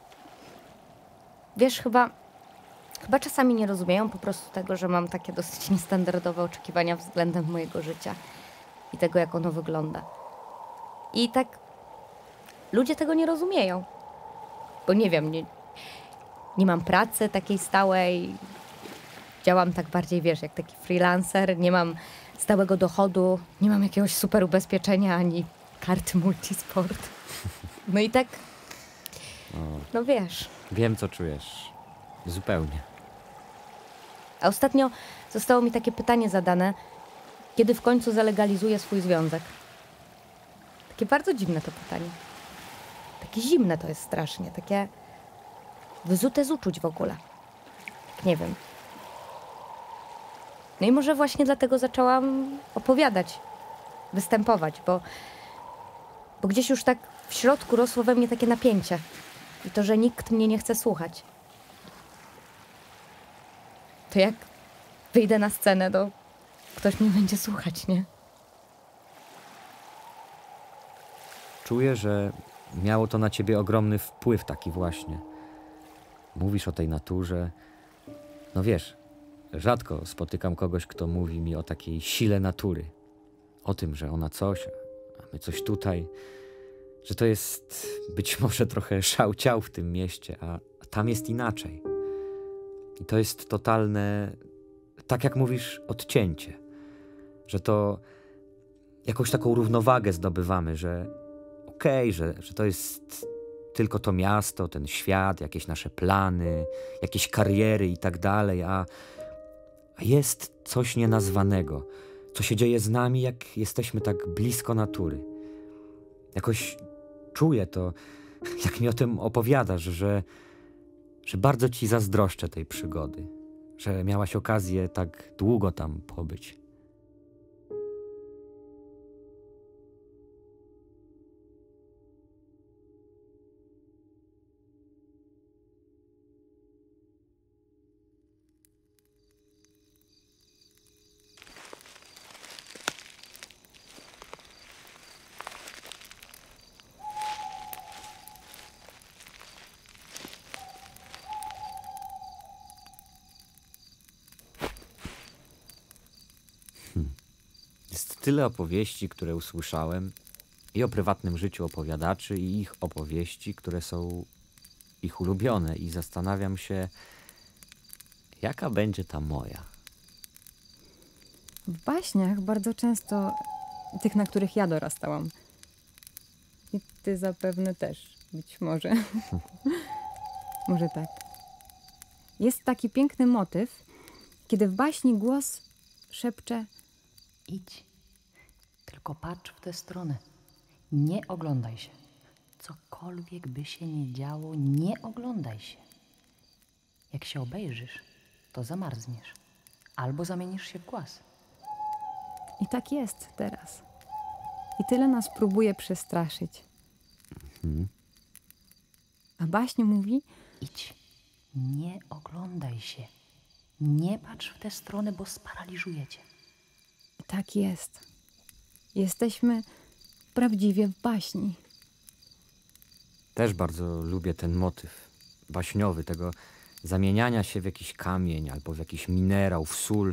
Wiesz, chyba czasami nie rozumieją po prostu tego, że mam takie dosyć niestandardowe oczekiwania względem mojego życia i tego, jak ono wygląda. I tak ludzie tego nie rozumieją. Bo nie wiem, nie mam pracy takiej stałej. Działam tak bardziej, wiesz, jak taki freelancer. Nie mam stałego dochodu, nie mam jakiegoś super ubezpieczenia ani karty multisport. No i tak, no wiesz. Wiem, co czujesz. Zupełnie. A ostatnio zostało mi takie pytanie zadane, kiedy w końcu zalegalizuję swój związek. Takie bardzo dziwne to pytanie. Takie zimne to jest strasznie, takie wyzute z uczuć w ogóle. Nie wiem. No i może właśnie dlatego zaczęłam opowiadać, występować, bo gdzieś już tak w środku rosło we mnie takie napięcie. I to, że nikt mnie nie chce słuchać. To jak wyjdę na scenę, to ktoś mnie będzie słuchać, nie? Czuję, że miało to na ciebie ogromny wpływ taki właśnie. Mówisz o tej naturze. No wiesz, rzadko spotykam kogoś, kto mówi mi o takiej sile natury. O tym, że ona coś, a my coś tutaj. Że to jest być może trochę szał-ciał w tym mieście, a tam jest inaczej. I to jest totalne, tak jak mówisz, odcięcie. Że to jakąś taką równowagę zdobywamy, że okej, że to jest tylko to miasto, ten świat, jakieś nasze plany, jakieś kariery i tak dalej, a jest coś nienazwanego, co się dzieje z nami, jak jesteśmy tak blisko natury. Jakoś czuję to, jak mi o tym opowiadasz, że bardzo ci zazdroszczę tej przygody, że miałaś okazję tak długo tam pobyć. Jest tyle opowieści, które usłyszałem i o prywatnym życiu opowiadaczy, i ich opowieści, które są ich ulubione, i zastanawiam się, jaka będzie ta moja. W baśniach bardzo często tych, na których ja dorastałam. I ty zapewne też, być może. Może tak. Jest taki piękny motyw, kiedy w baśni głos szepcze: idź, tylko patrz w tę stronę. Nie oglądaj się. Cokolwiek by się nie działo, nie oglądaj się. Jak się obejrzysz, to zamarzniesz. Albo zamienisz się w głaz. I tak jest teraz. I tyle nas próbuje przestraszyć. A baśń mówi: idź, nie oglądaj się. Nie patrz w tę stronę, bo sparaliżujecie. Tak jest. Jesteśmy prawdziwie w baśni. Też bardzo lubię ten motyw baśniowy, tego zamieniania się w jakiś kamień albo w jakiś minerał, w sól.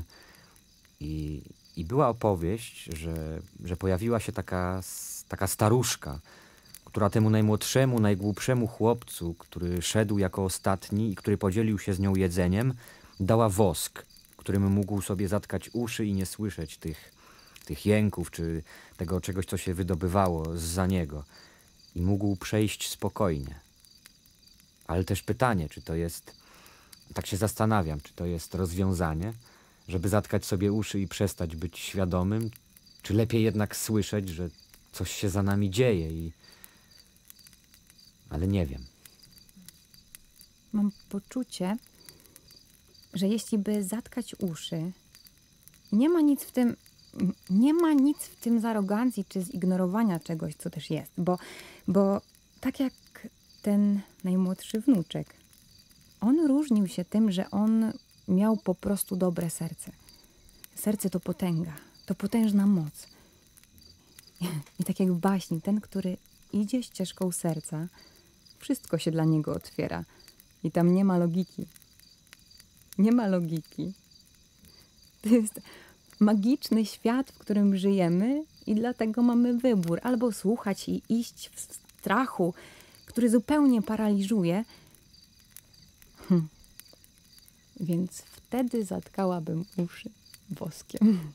I była opowieść, że pojawiła się taka staruszka, która temu najmłodszemu, najgłupszemu chłopcu, który szedł jako ostatni i który podzielił się z nią jedzeniem, dała wosk, którym mógł sobie zatkać uszy i nie słyszeć tych jęków, czy tego czegoś, co się wydobywało zza niego. I mógł przejść spokojnie. Ale też pytanie, czy to jest, tak się zastanawiam, czy to jest rozwiązanie, żeby zatkać sobie uszy i przestać być świadomym, czy lepiej jednak słyszeć, że coś się za nami dzieje ale nie wiem. Mam poczucie, że jeśli by zatkać uszy, nie ma nic w tym z arogancji czy zignorowania czegoś, co też jest, bo tak jak ten najmłodszy wnuczek, on różnił się tym, że on miał po prostu dobre serce. Serce to potęga, to potężna moc. I tak jak w baśni, ten, który idzie ścieżką serca, wszystko się dla niego otwiera. I tam nie ma logiki. Nie ma logiki. To jest magiczny świat, w którym żyjemy i dlatego mamy wybór. Albo słuchać i iść w strachu, który zupełnie paraliżuje. Więc wtedy zatkałabym uszy woskiem.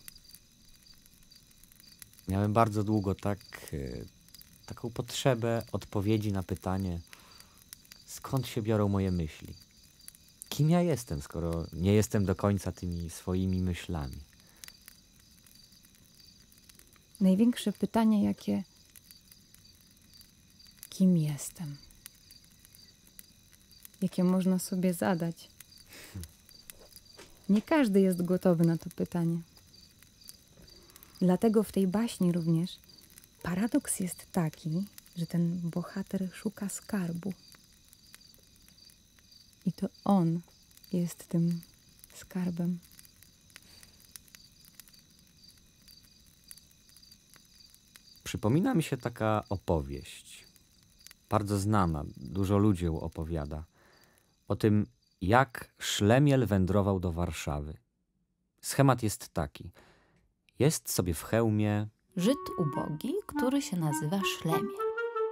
Miałem bardzo długo taką potrzebę odpowiedzi na pytanie, skąd się biorą moje myśli? kim ja jestem, skoro nie jestem do końca tymi swoimi myślami? Największe pytanie, jakie... Kim jestem? Jakie można sobie zadać? Nie każdy jest gotowy na to pytanie. Dlatego w tej baśni również paradoks jest taki, że ten bohater szuka skarbu. I to on jest tym skarbem. Przypomina mi się taka opowieść, bardzo znana, dużo ludzi ją opowiada, o tym, jak Szlemiel wędrował do Warszawy. Schemat jest taki. Jest sobie w Chełmie Żyd ubogi, który się nazywa Szlemiel.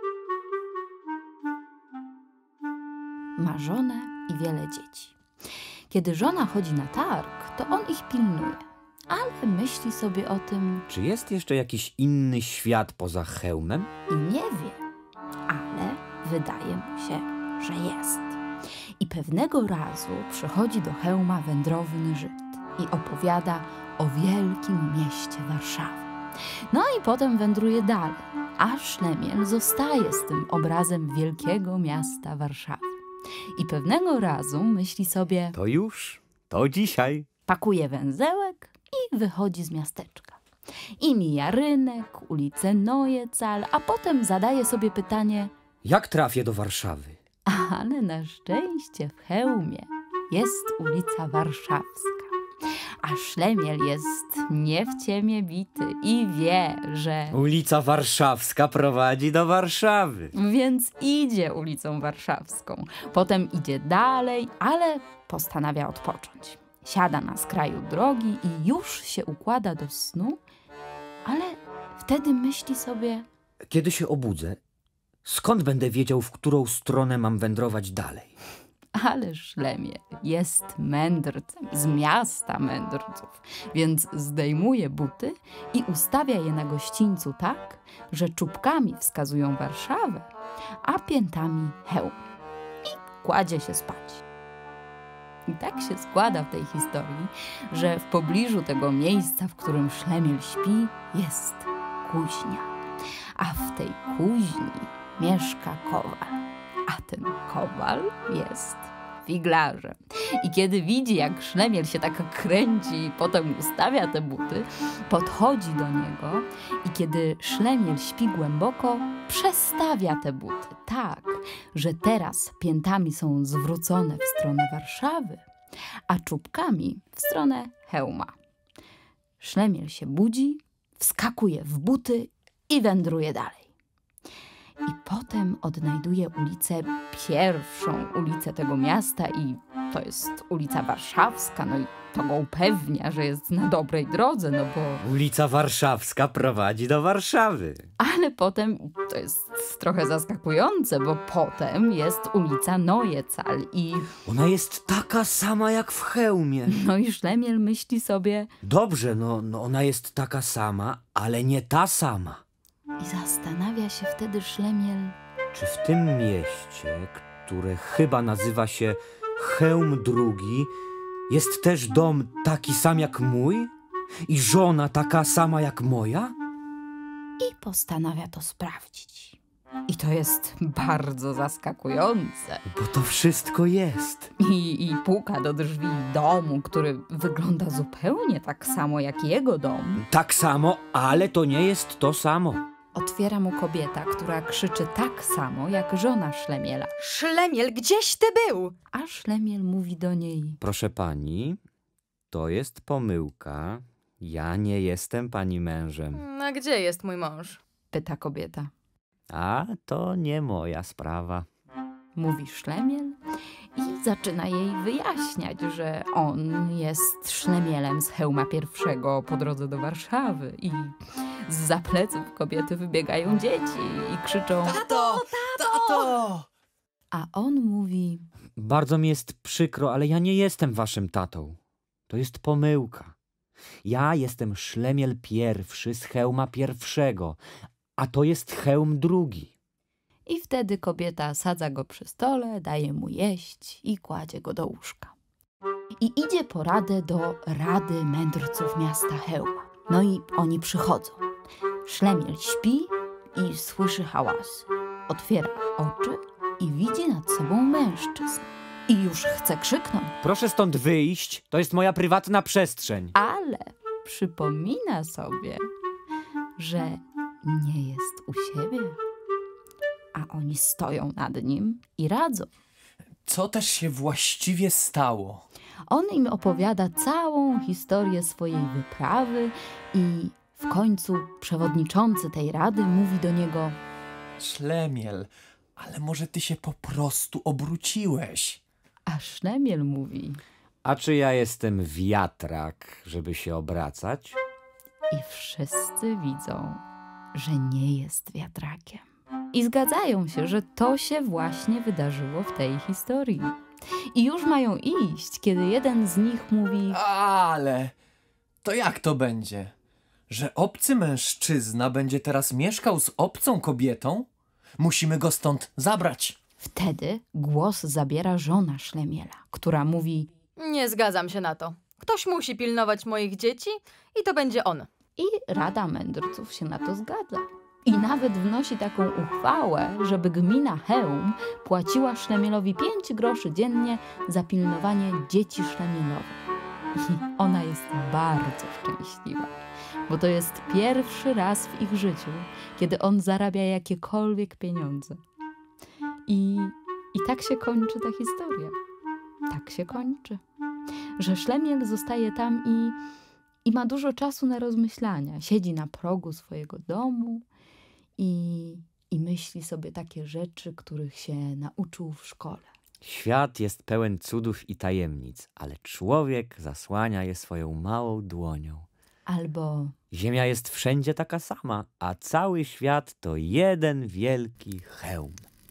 Ma żonę i wiele dzieci. Kiedy żona chodzi na targ, to on ich pilnuje, ale myśli sobie o tym, czy jest jeszcze jakiś inny świat poza Chełmem? I nie wie, ale wydaje mu się, że jest. I pewnego razu przychodzi do Chełma wędrowny Żyd i opowiada o wielkim mieście Warszawy. No i potem wędruje dalej, a Szlemiel zostaje z tym obrazem wielkiego miasta Warszawy. I pewnego razu myśli sobie, to już, to dzisiaj. Pakuje węzełek i wychodzi z miasteczka. I mija rynek, ulicę Nojecal, a potem zadaje sobie pytanie, jak trafię do Warszawy? Ale na szczęście w Chełmie jest ulica Warszawska. A Szlemiel jest nie w ciemię bity i wie, że... Ulica Warszawska prowadzi do Warszawy. Więc idzie ulicą Warszawską. Potem idzie dalej, ale postanawia odpocząć. Siada na skraju drogi i już się układa do snu, ale wtedy myśli sobie... Kiedy się obudzę, skąd będę wiedział, w którą stronę mam wędrować dalej? Ale Szlemiel jest mędrcem, z miasta mędrców, więc zdejmuje buty i ustawia je na gościńcu tak, że czubkami wskazują Warszawę, a piętami Chełm. I kładzie się spać. I tak się składa w tej historii, że w pobliżu tego miejsca, w którym Szlemiel śpi, jest kuźnia. A w tej kuźni mieszka kowal. A ten kowal jest figlarzem. I kiedy widzi, jak Szlemiel się tak kręci i potem ustawia te buty, podchodzi do niego i kiedy Szlemiel śpi głęboko, przestawia te buty tak, że teraz piętami są zwrócone w stronę Warszawy, a czubkami w stronę Chełma. Szlemiel się budzi, wskakuje w buty i wędruje dalej. I potem odnajduje pierwszą ulicę tego miasta i to jest ulica Warszawska, no i to go upewnia, że jest na dobrej drodze, no bo... Ulica Warszawska prowadzi do Warszawy. Ale potem, to jest trochę zaskakujące, bo potem jest ulica Nojecal i... Ona jest taka sama jak w Chełmie. No i Szlemiel myśli sobie... Dobrze, no ona jest taka sama, ale nie ta sama. I zastanawia się wtedy Szlemiel, czy w tym mieście, które chyba nazywa się Chełm II, jest też dom taki sam jak mój? I żona taka sama jak moja? I postanawia to sprawdzić. I to jest bardzo zaskakujące. Bo to wszystko jest. I puka do drzwi domu, który wygląda zupełnie tak samo jak jego dom. Tak samo, ale to nie jest to samo. Otwiera mu kobieta, która krzyczy tak samo jak żona Szlemiela. Szlemiel, gdzieś ty był? A Szlemiel mówi do niej. Proszę pani, to jest pomyłka. Ja nie jestem pani mężem. A gdzie jest mój mąż? Pyta kobieta. A to nie moja sprawa. Mówi Szlemiel i zaczyna jej wyjaśniać, że on jest Szlemielem z Chełma I po drodze do Warszawy i zza pleców kobiety wybiegają dzieci i krzyczą: Tato! Tato! A on mówi: Bardzo mi jest przykro, ale ja nie jestem waszym tatą. To jest pomyłka. Ja jestem Szlemiel I z Chełma I, a to jest Chełm II. I wtedy kobieta sadza go przy stole, daje mu jeść i kładzie go do łóżka. i idzie po radę do Rady Mędrców miasta Chełm. No i oni przychodzą. Szlemiel śpi i słyszy hałasy. Otwiera oczy i widzi nad sobą mężczyzn. I już chce krzyknąć. Proszę stąd wyjść, to jest moja prywatna przestrzeń. Ale przypomina sobie, że nie jest u siebie. A oni stoją nad nim i radzą. Co też się właściwie stało? On im opowiada całą historię swojej wyprawy i w końcu przewodniczący tej rady mówi do niego: Szlemiel, ale może ty się po prostu obróciłeś? A Szlemiel mówi: A czy ja jestem wiatrak, żeby się obracać? I wszyscy widzą, że nie jest wiatrakiem. I zgadzają się, że to się właśnie wydarzyło w tej historii. I już mają iść, kiedy jeden z nich mówi: Ale to jak to będzie? Że obcy mężczyzna będzie teraz mieszkał z obcą kobietą? Musimy go stąd zabrać. Wtedy głos zabiera żona Szlemiela, która mówi: Nie zgadzam się na to. Ktoś musi pilnować moich dzieci i to będzie on. I Rada Mędrców się na to zgadza. I nawet wnosi taką uchwałę, żeby gmina Chełm płaciła Szlemielowi 5 groszy dziennie za pilnowanie dzieci Szlemielowych. I ona jest bardzo szczęśliwa, bo to jest pierwszy raz w ich życiu, kiedy on zarabia jakiekolwiek pieniądze. I tak się kończy ta historia. Tak się kończy. Że Szlemiel zostaje tam i ma dużo czasu na rozmyślania. Siedzi na progu swojego domu i myśli sobie takie rzeczy, których się nauczył w szkole. Świat jest pełen cudów i tajemnic, ale człowiek zasłania je swoją małą dłonią. Albo Ziemia jest wszędzie taka sama, a cały świat to jeden wielki hełm.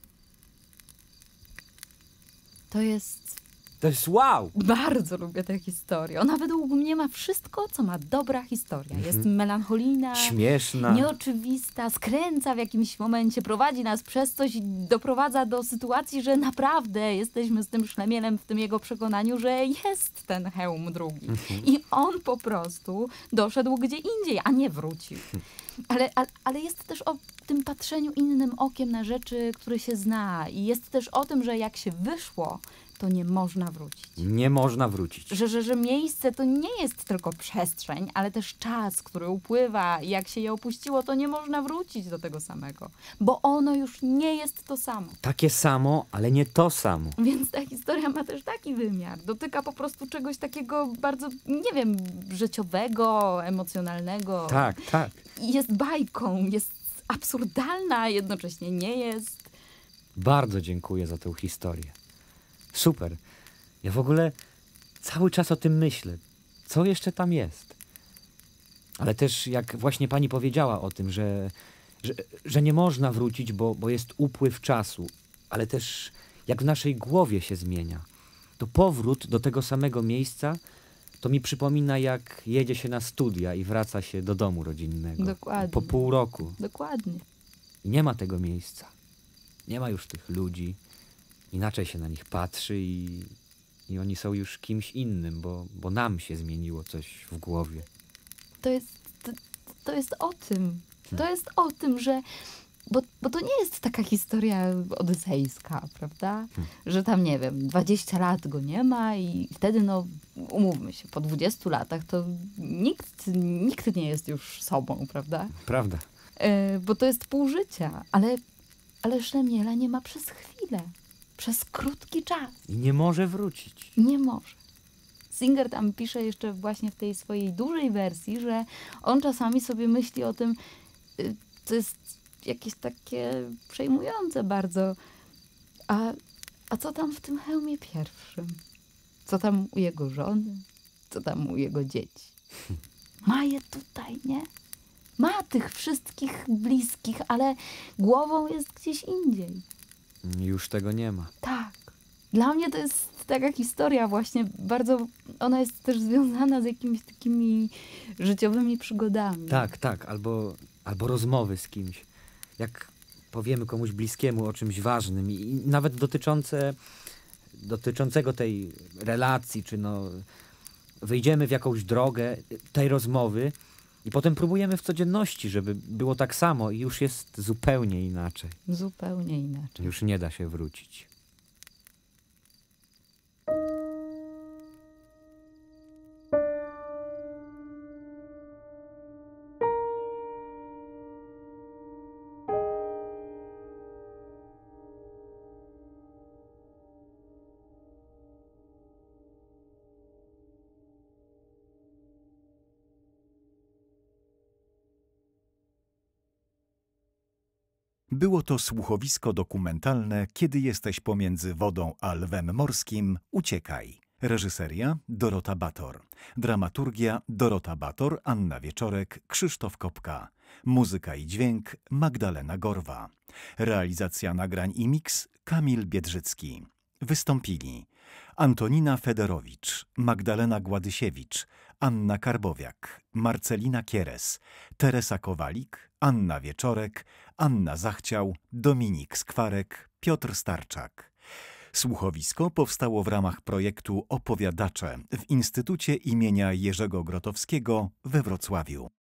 To jest wow! Bardzo lubię tę historię. Ona według mnie ma wszystko, co ma dobra historia. Jest melancholijna, śmieszna, nieoczywista, skręca w jakimś momencie, prowadzi nas przez coś i doprowadza do sytuacji, że naprawdę jesteśmy z tym Szlemielem w tym jego przekonaniu, że jest ten hełm drugi. I on po prostu doszedł gdzie indziej, a nie wrócił. Ale jest też o tym patrzeniu innym okiem na rzeczy, które się zna. I jest też o tym, że jak się wyszło, to nie można wrócić. Nie można wrócić. Że miejsce to nie jest tylko przestrzeń, ale też czas, który upływa i jak się je opuściło, to nie można wrócić do tego samego, bo ono już nie jest to samo. Takie samo, ale nie to samo. Więc ta historia ma też taki wymiar. Dotyka po prostu czegoś takiego bardzo, nie wiem, życiowego, emocjonalnego. Tak. Jest bajką, jest absurdalna, a jednocześnie nie jest. Bardzo dziękuję za tę historię. Super. Ja w ogóle cały czas o tym myślę. Co jeszcze tam jest? Ale też jak właśnie pani powiedziała o tym, że nie można wrócić, bo jest upływ czasu. Ale też jak w naszej głowie się zmienia. To powrót do tego samego miejsca to mi przypomina, jak jedzie się na studia i wraca się do domu rodzinnego. Dokładnie. Po pół roku. Dokładnie. I nie ma tego miejsca. Nie ma już tych ludzi. Inaczej się na nich patrzy i oni są już kimś innym, bo nam się zmieniło coś w głowie. To jest o tym. To jest o tym, że... Bo to nie jest taka historia odysejska, prawda? Że tam, nie wiem, 20 lat go nie ma i wtedy, no, umówmy się, po 20 latach to nikt nie jest już sobą, prawda? Prawda. Bo to jest pół życia, ale Szlemiela nie ma przez chwilę. Przez krótki czas. I nie może wrócić. Nie może. Singer tam pisze jeszcze właśnie w tej swojej dużej wersji, że on czasami sobie myśli o tym, to jest jakieś takie przejmujące bardzo. A co tam w tym hełmie pierwszym? Co tam u jego żony? Co tam u jego dzieci? Ma je tutaj, nie? Ma tych wszystkich bliskich, ale głową jest gdzieś indziej. Już tego nie ma. Tak. Dla mnie to jest taka historia właśnie bardzo, ona jest też związana z jakimiś takimi życiowymi przygodami. Tak. Albo rozmowy z kimś. Jak powiemy komuś bliskiemu o czymś ważnym i nawet dotyczące dotyczącego tej relacji, czy wyjdziemy w jakąś drogę tej rozmowy i potem próbujemy w codzienności, żeby było tak samo i już jest zupełnie inaczej. Zupełnie inaczej. Już nie da się wrócić. Było to słuchowisko dokumentalne Kiedy jesteś pomiędzy wodą a lwem morskim, uciekaj. Reżyseria Dorota Bator. Dramaturgia Dorota Bator, Anna Wieczorek, Krzysztof Kopka. Muzyka i dźwięk Magdalena Gorwa. Realizacja nagrań i miks Kamil Biedrzycki. Wystąpili Antonina Federowicz, Magdalena Gładysiewicz, Anna Karbowiak, Marcelina Kieres, Teresa Kowalik, Anna Wieczorek, Anna Zachciał, Dominik Skwarek, Piotr Starczak. Słuchowisko powstało w ramach projektu Opowiadacze w Instytucie imienia Jerzego Grotowskiego we Wrocławiu.